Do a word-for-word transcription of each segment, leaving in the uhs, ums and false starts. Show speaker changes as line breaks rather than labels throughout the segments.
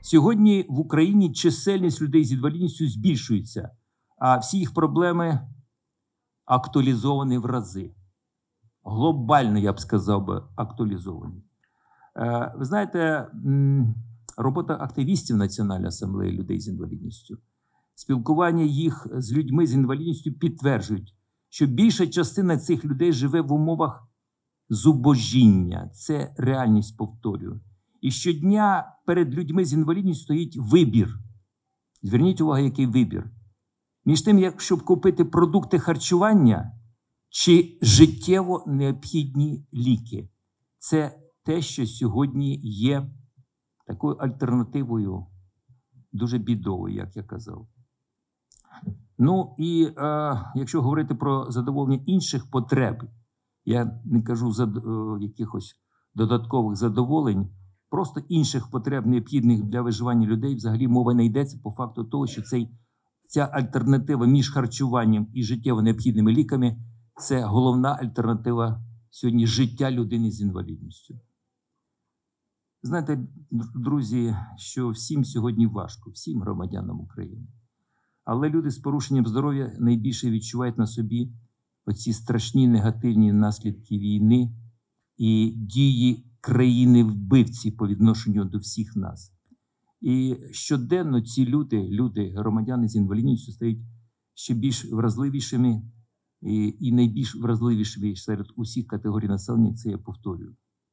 Сьогодні в Україні чисельність людей з інвалідністю збільшується, а всі їх проблеми актуалізовані в рази. Глобально, я б сказав би, актуалізовані. Ви знаєте, робота активістів Національної асамблеї людей з інвалідністю, спілкування їх з людьми з інвалідністю підтверджують, що більша частина цих людей живе в умовах зубожіння. Це реальність, повторюю. І щодня перед людьми з інвалідністю стоїть вибір. Зверніть увагу, який вибір. Між тим, як щоб купити продукти харчування чи життєво необхідні ліки. Це те, що сьогодні є такою альтернативою, дуже бідовою, як я казав. Ну і е, якщо говорити про задоволення інших потреб, я не кажу за е, якихось додаткових задоволень, просто інших потреб, необхідних для виживання людей, взагалі мова не йдеться по факту того, що цей, ця альтернатива між харчуванням і життєво необхідними ліками – це головна альтернатива сьогодні життя людини з інвалідністю. Знаєте, друзі, що всім сьогодні важко, всім громадянам України. Але люди з порушенням здоров'я найбільше відчувають на собі оці страшні негативні наслідки війни і дії країни-вбивці по відношенню до всіх нас. І щоденно ці люди, люди, громадяни з інвалідністю, стають ще більш вразливішими і, і найбільш вразливішими серед усіх категорій населення, це я повторюю.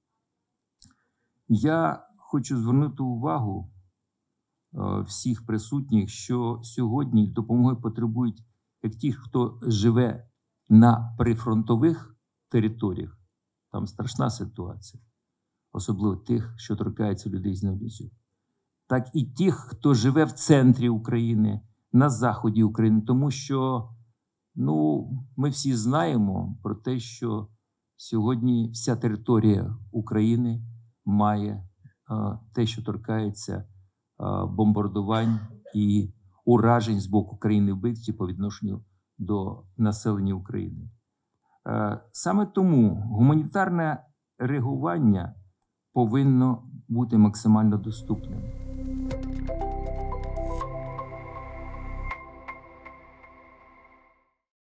Я хочу звернути увагу е, всіх присутніх, що сьогодні допомоги потребують як ті, хто живе на прифронтових територіях, там страшна ситуація, особливо тих, що торкаються людей з інвалідністю, так і тих, хто живе в центрі України, на заході України, тому що ну, ми всі знаємо про те, що сьогодні вся територія України має а, те, що торкається а, бомбардувань і уражень з боку країни-вбивці по відношенню до населення України. А, саме тому гуманітарне реагування повинно бути максимально доступним.